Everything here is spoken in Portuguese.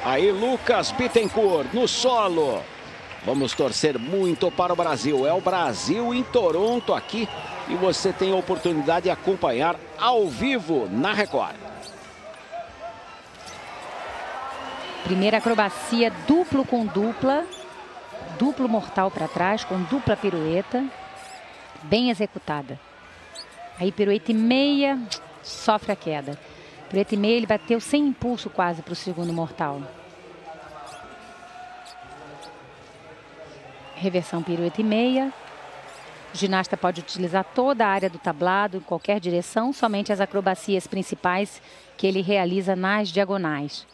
Aí Lucas Bittencourt no solo. Vamos torcer muito para o Brasil. É o Brasil em Toronto aqui. E você tem a oportunidade de acompanhar ao vivo na Record. Primeira acrobacia, duplo com dupla. Duplo mortal para trás, com dupla pirueta. Bem executada. Aí pirueta e meia, sofre a queda. Pirueta e meia, ele bateu sem impulso quase para o segundo mortal. Reversão pirueta e meia. O ginasta pode utilizar toda a área do tablado, em qualquer direção, somente as acrobacias principais que ele realiza nas diagonais.